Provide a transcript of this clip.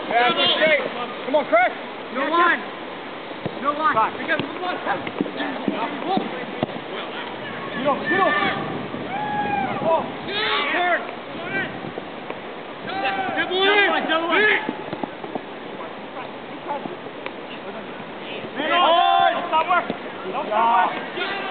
Yeah, good shape. Come on, Chris. No line. No line. Get over. Oh. Turn. Double in. Don't stop working. Don't stop working.